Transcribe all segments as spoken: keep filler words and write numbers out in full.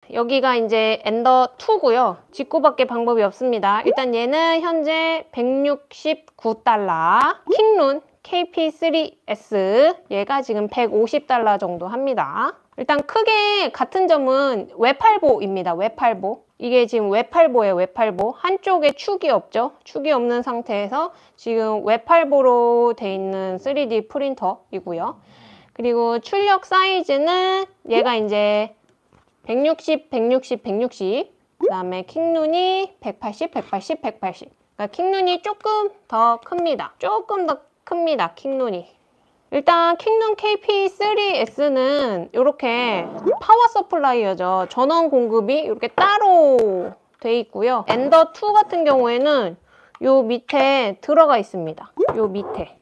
여기가 이제 엔더 투고요. 직구밖에 방법이 없습니다. 일단 얘는 현재 백육십구 달러. 킹룬 케이피 쓰리 에스 얘가 지금 백오십 달러 정도 합니다. 일단 크게 같은 점은 웹팔보입니다. 웹팔보. 이게 지금 웹팔보예요. 웹팔보. 한쪽에 축이 없죠. 축이 없는 상태에서 지금 웹팔보로 돼 있는 쓰리디 프린터이고요. 그리고 출력 사이즈는 얘가 이제 백육십, 백육십, 백육십. 그 다음에 킹룬이 백팔십, 백팔십, 백팔십. 그러니까 킹룬이 조금 더 큽니다. 조금 더 큽니다. 킹룬이. 일단 킹룬 케이피 쓰리 에스는 이렇게 파워 서플라이어죠. 전원 공급이 이렇게 따로 돼 있고요. 엔더 투 같은 경우에는 요 밑에 들어가 있습니다. 요 밑에.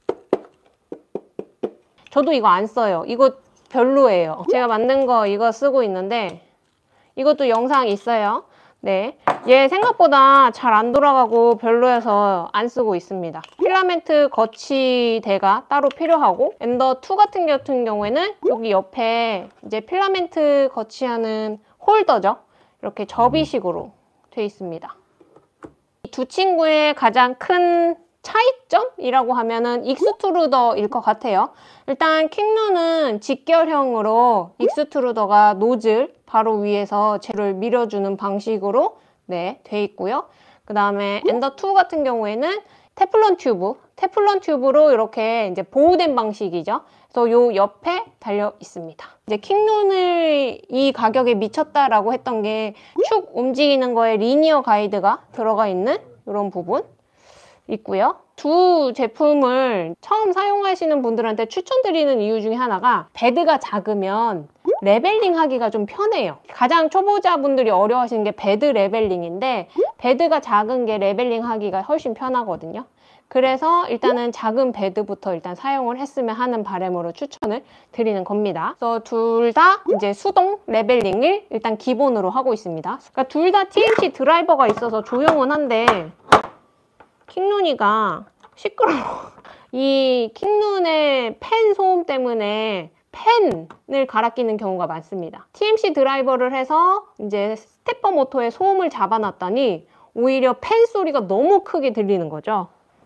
저도 이거 안 써요. 이거 별로예요. 제가 만든 거 이거 쓰고 있는데 이것도 영상 있어요. 네, 얘 생각보다 잘 안 돌아가고 별로여서 안 쓰고 있습니다. 필라멘트 거치대가 따로 필요하고 엔더 투 같은 경우에는 여기 옆에 이제 필라멘트 거치하는 홀더죠. 이렇게 접이식으로 돼 있습니다. 이 두 친구의 가장 큰 차이점이라고 하면은 익스트루더일 것 같아요. 일단 킹룬은 직결형으로 익스트루더가 노즐 바로 위에서 재료를 밀어주는 방식으로 네, 돼 있고요. 그 다음에 엔더 투 같은 경우에는 테플론 튜브, 테플론 튜브로 이렇게 이제 보호된 방식이죠. 그래서 요 옆에 달려 있습니다. 이제 킹룬을 이 가격에 미쳤다라고 했던 게 축 움직이는 거에 리니어 가이드가 들어가 있는 이런 부분 있고요. 두 제품을 처음 사용하시는 분들한테 추천드리는 이유 중에 하나가 베드가 작으면 레벨링 하기가 좀 편해요. 가장 초보자분들이 어려워하시는 게 베드 레벨링인데 베드가 작은 게 레벨링 하기가 훨씬 편하거든요. 그래서 일단은 작은 베드부터 일단 사용을 했으면 하는 바람으로 추천을 드리는 겁니다. 그래서 둘 다 이제 수동 레벨링을 일단 기본으로 하고 있습니다. 그러니까 둘 다 티엠씨 드라이버가 있어서 조용은 한데 킹룬이가 시끄러워. 이 킹룬의 팬 소음 때문에 팬을 갈아 끼는 경우가 많습니다. 티엠씨 드라이버를 해서 이제 스테퍼 모터에 소음을 잡아놨더니 오히려 팬 소리가 너무 크게 들리는 거죠.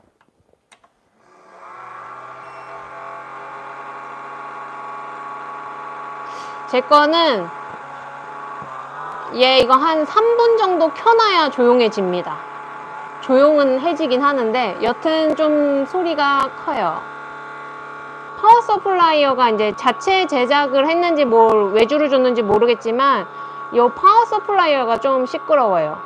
제 거는 얘 이거 한 삼 분 정도 켜놔야 조용해집니다. 조용은 해지긴 하는데 여튼 좀 소리가 커요. 파워 서플라이어가 이제 자체 제작을 했는지 뭘 외주를 줬는지 모르겠지만 이 파워 서플라이어가 좀 시끄러워요.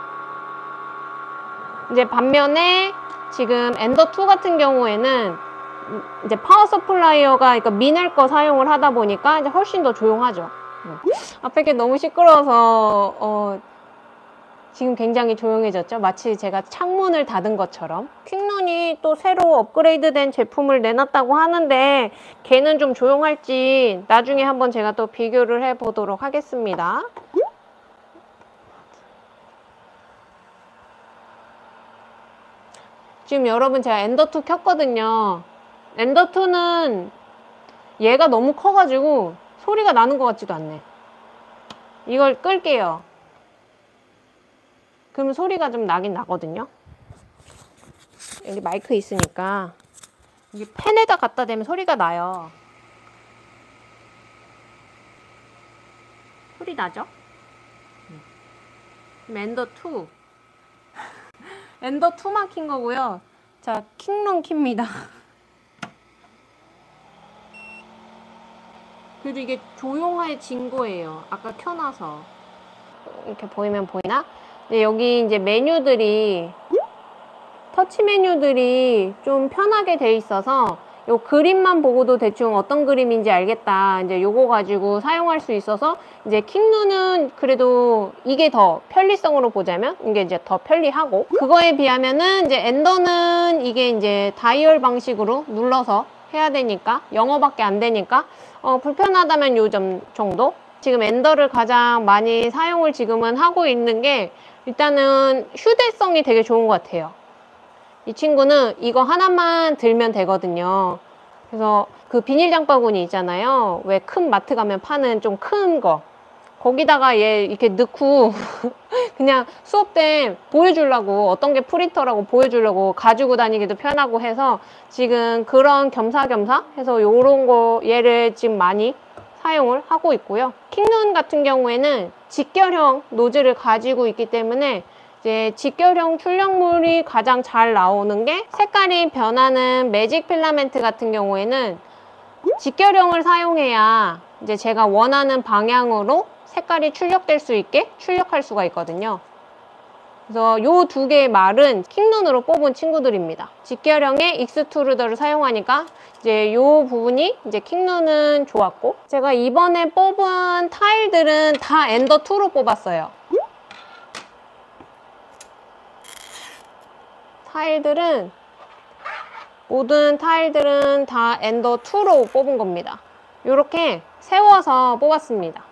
이제 반면에 지금 엔더 투 같은 경우에는 이제 파워 서플라이어가 그러니까 미넬 거 사용을 하다 보니까 이제 훨씬 더 조용하죠. 앞에 게 너무 시끄러워서 어, 지금 굉장히 조용해졌죠? 마치 제가 창문을 닫은 것처럼. 킹룬이 또 새로 업그레이드된 제품을 내놨다고 하는데 걔는 좀 조용할지 나중에 한번 제가 또 비교를 해보도록 하겠습니다. 지금 여러분 제가 엔더 투 켰거든요. 엔더 투는 얘가 너무 커가지고 소리가 나는 것 같지도 않네. 이걸 끌게요. 그러면 소리가 좀 나긴 나거든요. 여기 마이크 있으니까 여기 펜에다 갖다 대면 소리가 나요. 소리 나죠? 엔더 투 엔더 투만 킨 거고요. 자, 킹룬 킵니다. 그래도 이게 조용해진 거예요. 아까 켜놔서. 이렇게 보이면 보이나? 근데 여기 이제 메뉴들이 터치 메뉴들이 좀 편하게 돼 있어서 요 그림만 보고도 대충 어떤 그림인지 알겠다. 이제 요거 가지고 사용할 수 있어서 이제 킹룬은 그래도 이게 더 편리성으로 보자면 이게 이제 더 편리하고 그거에 비하면은 이제 엔더는 이게 이제 다이얼 방식으로 눌러서 해야 되니까 영어밖에 안 되니까 어, 불편하다면 요 점 정도? 지금 엔더를 가장 많이 사용을 지금은 하고 있는 게 일단은 휴대성이 되게 좋은 것 같아요. 이 친구는 이거 하나만 들면 되거든요. 그래서 그 비닐 장바구니 있잖아요. 왜 큰 마트 가면 파는 좀 큰 거. 거기다가 얘 이렇게 넣고 그냥 수업 때 보여주려고, 어떤 게 프린터라고 보여주려고 가지고 다니기도 편하고 해서 지금 그런 겸사겸사 해서 요런 거 얘를 지금 많이 사용을 하고 있고요. 킹눈 같은 경우에는 직결형 노즐을 가지고 있기 때문에 이제 직결형 출력물이 가장 잘 나오는 게, 색깔이 변하는 매직 필라멘트 같은 경우에는 직결형을 사용해야 이제 제가 원하는 방향으로 색깔이 출력될 수 있게 출력할 수가 있거든요. 그래서 요 두 개의 말은 킹눈으로 뽑은 친구들입니다. 직결형의 익스트루더를 사용하니까 이제 요 부분이 이제 킹눈은 좋았고, 제가 이번에 뽑은 타일들은 다 엔더 투로 뽑았어요. 타일들은 모든 타일들은 다 엔더 투로 뽑은 겁니다. 이렇게 세워서 뽑았습니다.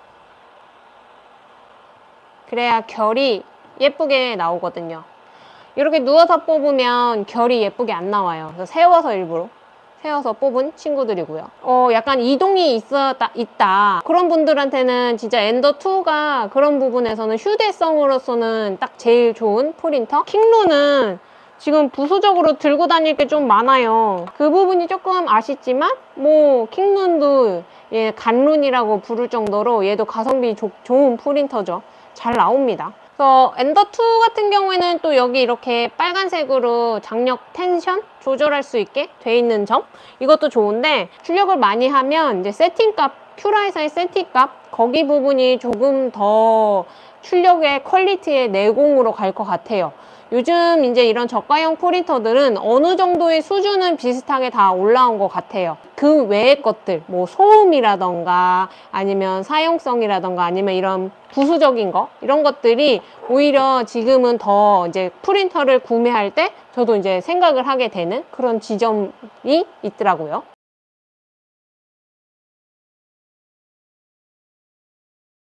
그래야 결이 예쁘게 나오거든요. 이렇게 누워서 뽑으면 결이 예쁘게 안 나와요. 그래서 세워서 일부러 세워서 뽑은 친구들이고요. 어, 약간 이동이 있었다, 있다. 그런 분들한테는 진짜 엔더 투가 그런 부분에서는 휴대성으로서는 딱 제일 좋은 프린터. 킹눈은 지금 부수적으로 들고 다닐 게 좀 많아요. 그 부분이 조금 아쉽지만 뭐 킹눈도 예, 간룬이라고 부를 정도로 얘도 가성비 조, 좋은 프린터죠. 잘 나옵니다. 그래서 엔더 투 같은 경우에는 또 여기 이렇게 빨간색으로 장력 텐션 조절할 수 있게 돼 있는 점, 이것도 좋은데, 출력을 많이 하면 이제 세팅값, 큐라이사의 세팅값, 거기 부분이 조금 더 출력의 퀄리티의 내공으로 갈 것 같아요. 요즘 이제 이런 저가형 프린터들은 어느 정도의 수준은 비슷하게 다 올라온 것 같아요. 그 외의 것들, 뭐 소음이라던가 아니면 사용성이라던가 아니면 이런 부수적인 거, 이런 것들이 오히려 지금은 더 이제 프린터를 구매할 때 저도 이제 생각을 하게 되는 그런 지점이 있더라고요.